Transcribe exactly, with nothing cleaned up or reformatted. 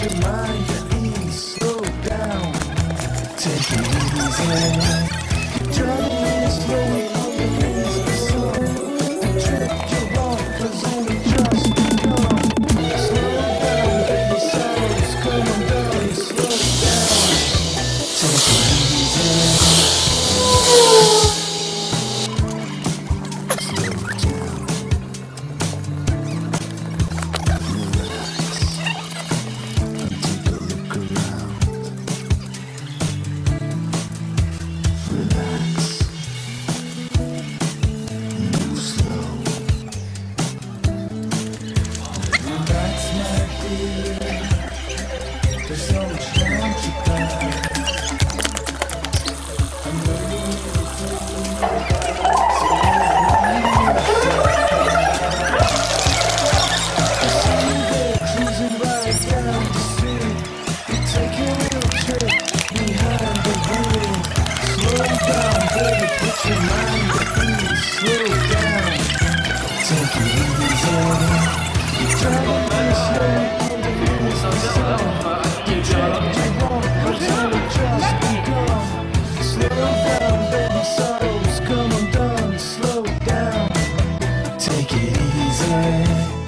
your mind at ease. Slow down, take it easy. Driving slowly on the breeze of the sun. The trip you're on has only just begun. Slow down, baby, sorrows come undone. Slow down, take it easy. There's so much time to pass. I'm waiting so cruising right down the street. We take a little trip behind the wheel. Slow down, baby, put your mind at ease. Slow down, take it easy. Driving slow on the wheels of sun. Slow down, baby, sorrows come undone. Slow down, take it easy.